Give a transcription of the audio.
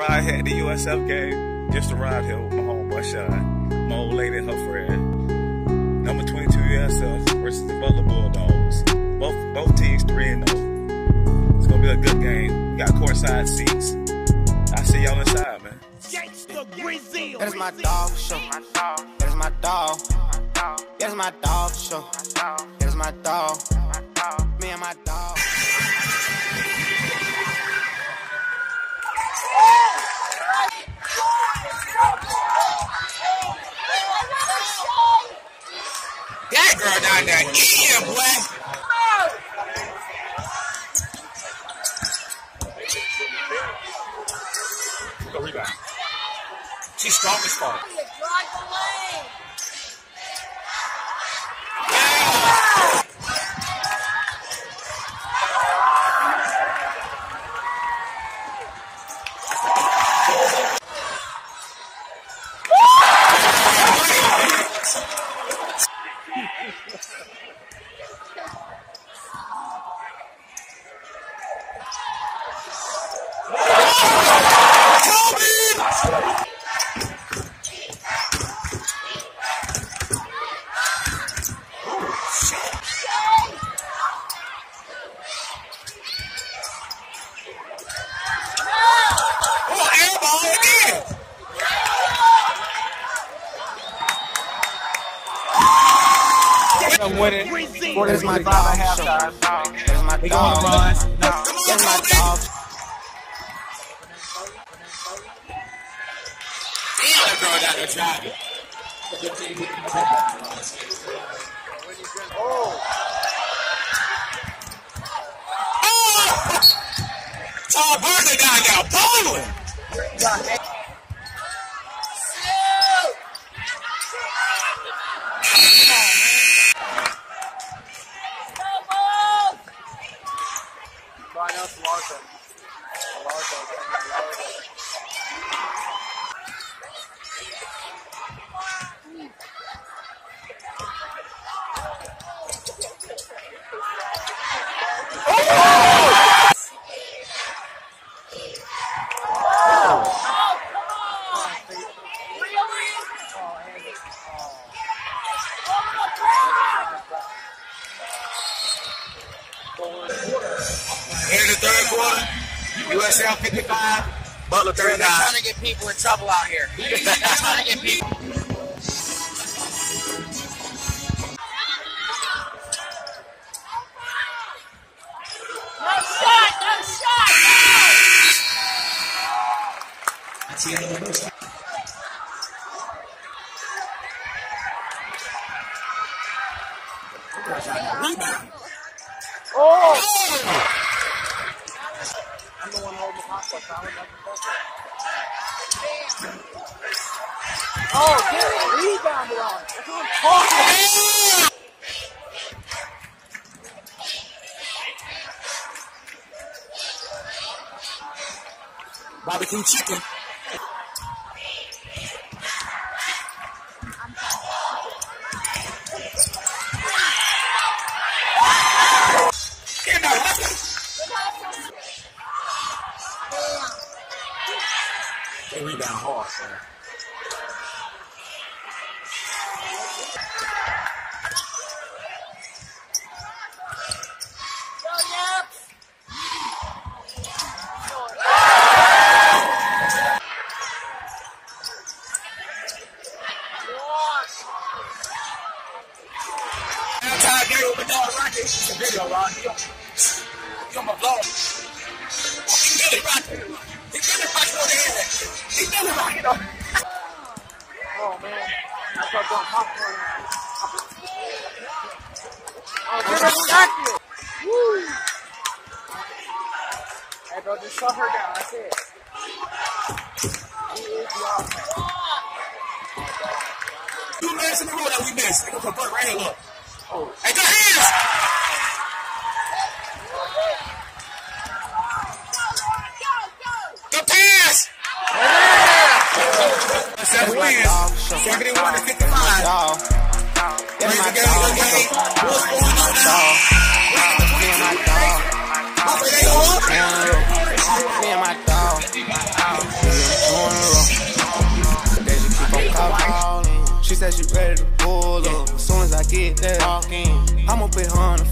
ride here at the USF game. Just arrived here with my homeboy Sean, my old lady and her friend. Number 22 USF versus the Butler Bulldogs. Both teams 3-0. It's gonna be a good game. We got courtside seats. I'll see y'all inside, man. That is my dog show. That is my dog. That is my dog show. That is my dog. Me and my dog. That girl down there, yeah, boy. Go rebound. She's strong as fuck. I'm winning. That is my dog show. That is my dog. That is my dog. Damn, that girl down there driving. Tall Burger down there bowling. In the third quarter, USF 55, Butler 39. They're trying to get people in trouble out here. They're trying to get people. No shot! That's the end of the first. Rebound. Oh! I'm the one holding the popcorn. Oh, get a rebound on. That's what I'm talking about. Barbecue chicken. They rebound hard, man. Outside game with my dog Rocky. It's a video, Ron. You on my vlog. He really rocking. He really rocking on the internet. He really rocking on. Oh, man. I thought doing popcorn. Oh, get her back here. Woo. Hey, bro, just shut her down. That's it. Two minutes in the row that we missed. They gonna convert right here, look. Oh. Hey, good hands! Good pass! Yeah! 7 wins. 71 to 55. That's my dog. What's going on now? Me and my dog. Me and my dog. She said she ready to pull up. As soon as I get there, walk in. I'ma put her on the